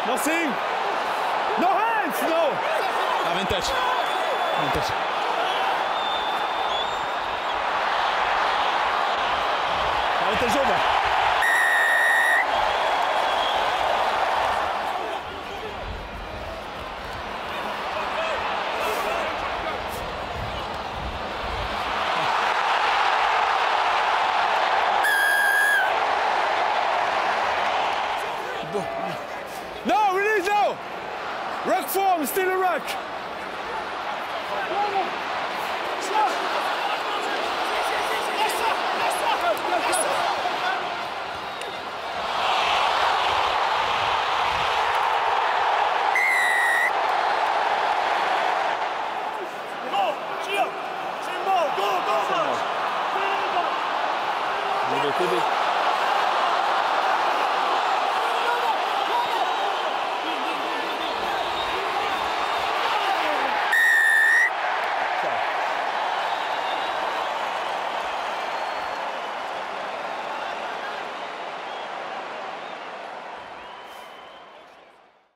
Nothing. No hands, no. Vintage. Vintage. Vintage over. No, release now! Rock form, still a rock! Go, go, go!